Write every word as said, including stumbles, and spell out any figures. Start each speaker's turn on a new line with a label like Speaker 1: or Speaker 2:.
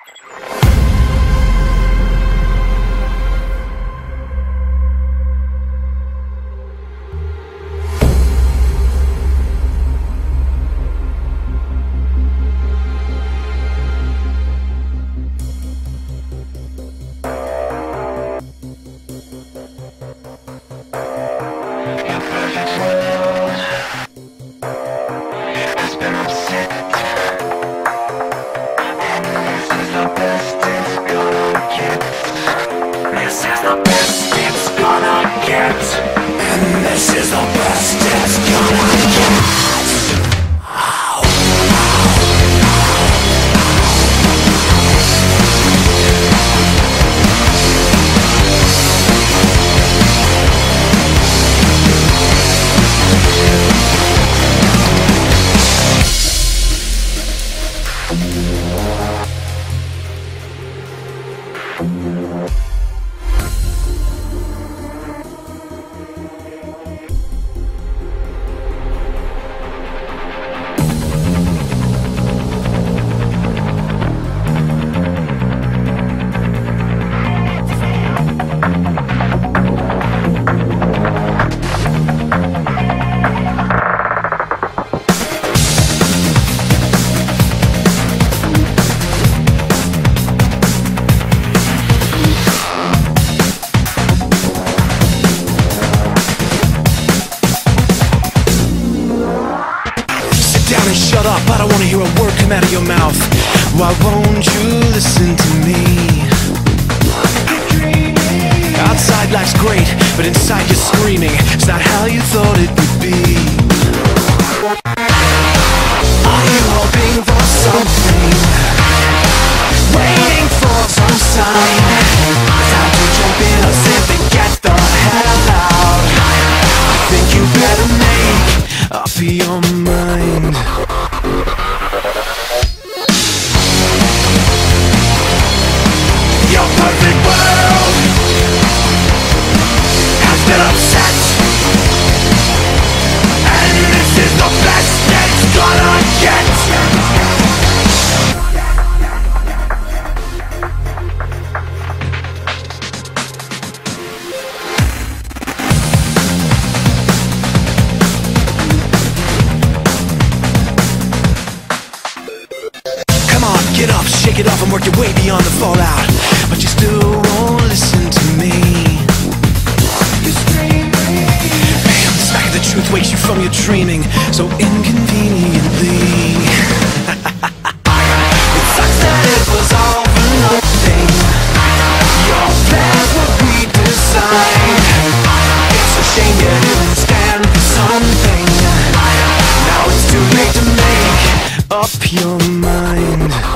Speaker 1: Out of your mouth. Why won't you listen to me? Outside life's great, but inside you're screaming. It's not how you thought it would be. Are you hoping for something? Waiting for some sign? Time to jump in or simply get the hell out. I think you better make up your mind. Your perfect world has been upset, and this is the best it's gonna get. Come on, get up, shake it off and work your way beyond the fallout. But you still won't listen to me. You're screaming. Bam, the smack of the truth wakes you from your dreaming so inconveniently. It sucks that it was all for nothing. Your plans were redesigned. It's a shame you didn't stand for something. Now it's too late to make up your mind.